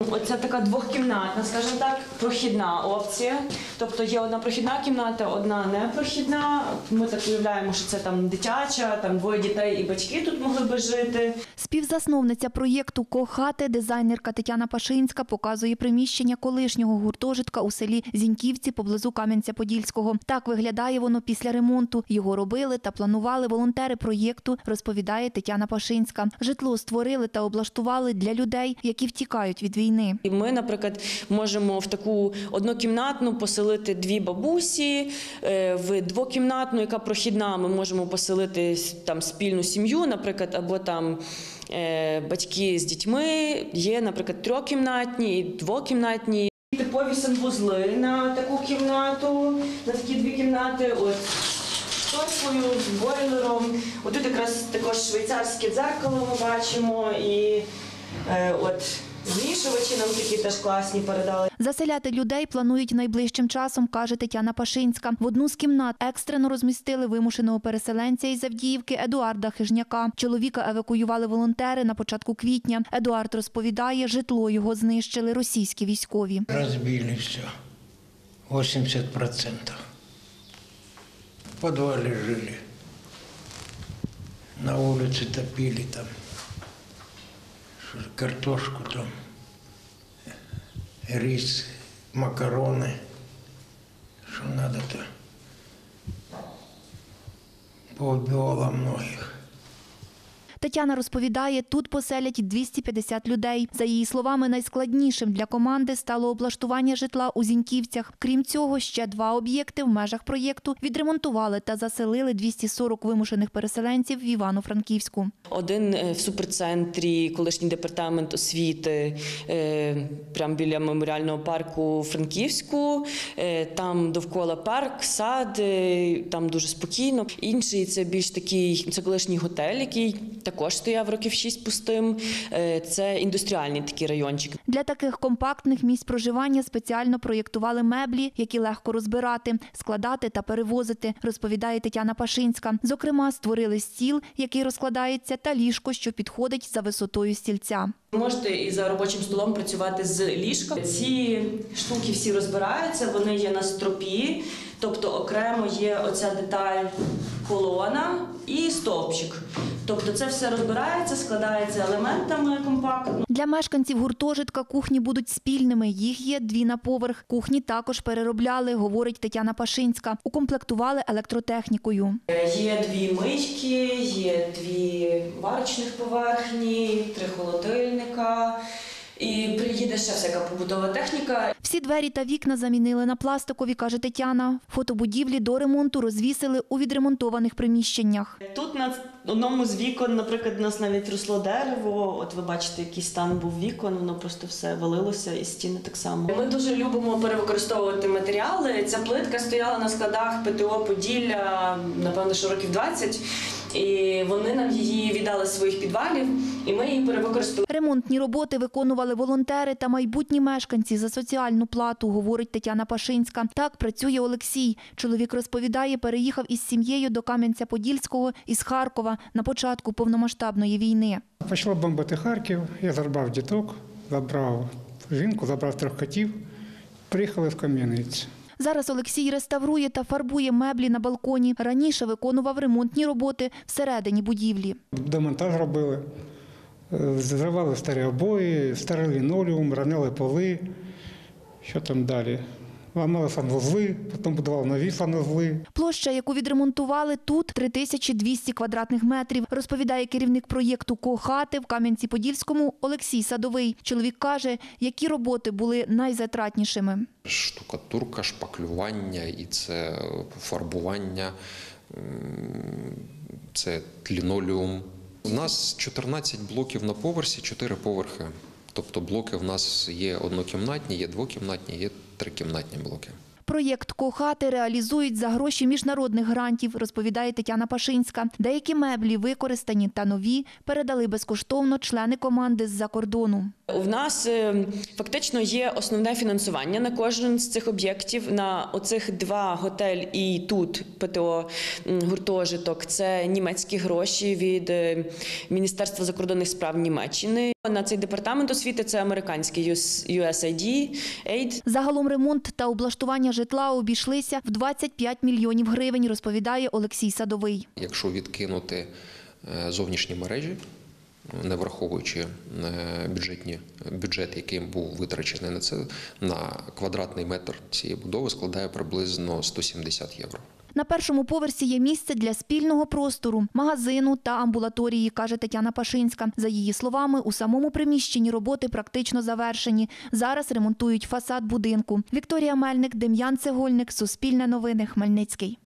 Оце така двохкімнатна, скажімо так, прохідна опція. Тобто є одна прохідна кімната, одна непрохідна. Ми так уявляємо, що це там дитяча, там двоє дітей і батьки тут могли би жити. Співзасновниця проєкту «Ко-хати», дизайнерка Тетяна Пашинська, показує приміщення колишнього гуртожитка у селі Зіньківці поблизу Кам'янця-Подільського. Так виглядає воно після ремонту. Його робили та планували волонтери проєкту, розповідає Тетяна Пашинська. Житло створили та облаштували для людей, які втікають від війни. Ми, наприклад, можемо в таку однокімнатну поселити дві бабусі, в двокімнатну, яка прохідна, ми можемо поселити там спільну сім'ю, наприклад, або там батьки з дітьми. Є, наприклад, трьохкімнатні і двокімнатні. Типові санвузли на таку кімнату, на такі дві кімнати. От шторкою, з бойлером. Отут якраз також швейцарське дзеркало ми бачимо і от змішувачі нам такі теж класні передали. Заселяти людей планують найближчим часом, каже Тетяна Пашинська. В одну з кімнат екстрено розмістили вимушеного переселенця із Авдіївки Едуарда Хижняка. Чоловіка евакуювали волонтери на початку квітня. Едуард розповідає, житло його знищили російські військові. Розбили все. 80%. В подвале жили. На улице топили там. Картошку там, рис, макароны, что надо-то. Поубивало многих. Тетяна розповідає, тут поселять 250 людей. За її словами, найскладнішим для команди стало облаштування житла у Зіньківцях. Крім цього, ще 2 об'єкти в межах проєкту відремонтували та заселили 240 вимушених переселенців в Івано-Франківську. Один в суперцентрі, колишній департамент освіти, прямо біля меморіального парку у Франківську. Там довкола парк, сад, там дуже спокійно. Інший – це більш такий, це колишній готель, який також стояв років 6 пустим. Це індустріальний такий райончик. Для таких компактних місць проживання спеціально проєктували меблі, які легко розбирати, складати та перевозити, розповідає Тетяна Пашинська. Зокрема, створили стіл, який розкладається, та ліжко, що підходить за висотою стільця. Можете і за робочим столом працювати з ліжком. Ці штуки всі розбираються, вони є на стропі, тобто окремо є оця деталь колона і стовпчик. Тобто це все розбирається, складається елементами компактно. Для мешканців гуртожитка кухні будуть спільними. Їх є 2 на поверх. Кухні також переробляли, говорить Тетяна Пашинська. Укомплектували електротехнікою. Є 2 мийки, є 2 варочних поверхні, 3 холодильника. І приїде ще всяка побутова техніка. Всі двері та вікна замінили на пластикові, каже Тетяна. Фотобудівлі до ремонту розвісили у відремонтованих приміщеннях. Тут на одному з вікон, наприклад, у нас навіть росло дерево. От ви бачите, який стан був вікон, воно просто все валилося, і стіни так само. Ми дуже любимо перевикористовувати матеріали. Ця плитка стояла на складах ПТО Поділля, напевно, що років 20. І вони нам її віддали з своїх підвалів, і ми її перевикористовували. Ремонтні роботи виконували волонтери та майбутні мешканці за соціальну плату, говорить Тетяна Пашинська. Так працює Олексій. Чоловік розповідає, переїхав із сім'єю до Кам'янця-Подільського із Харкова на початку повномасштабної війни. Почало бомбити Харків, я забрав діток, забрав жінку, забрав 3 котів, приїхали в Кам'янець. Зараз Олексій реставрує та фарбує меблі на балконі. Раніше виконував ремонтні роботи всередині будівлі. Демонтаж робили, зривали старі обої, старий лінолеум, ранили поли, що там далі. Ламали санвузли, потім будували нові санвузли. Площа, яку відремонтували тут, 3200 квадратних метрів, розповідає керівник проєкту «Ко-хати» в Кам'янці-Подільському Олексій Садовий. Чоловік каже, які роботи були найзатратнішими. Штукатурка, шпаклювання і це фарбування, це лінолеум. У нас 14 блоків на поверсі, 4 поверхи. Тобто блоки в нас є однокімнатні, є двокімнатні, є трикімнатні блоки. Проєкт «Ко-хати» реалізують за гроші міжнародних грантів, розповідає Тетяна Пашинська. Деякі меблі використані та нові передали безкоштовно члени команди з-за кордону. У нас фактично є основне фінансування на кожен з цих об'єктів. На оцих 2 готель і тут ПТО гуртожиток – це німецькі гроші від Міністерства закордонних справ Німеччини. На цей департамент освіти це американський USAID. Загалом ремонт та облаштування житла обійшлися в 25 мільйонів гривень, розповідає Олексій Садовий. Якщо відкинути зовнішні мережі, не враховуючи бюджет, який був витрачений на це, на квадратний метр цієї будови складає приблизно 170 євро. На першому поверсі є місце для спільного простору, магазину та амбулаторії, каже Тетяна Пашинська. За її словами, у самому приміщенні роботи практично завершені. Зараз ремонтують фасад будинку. Вікторія Мельник, Дем'ян Цегольник, Суспільне новини, Хмельницький.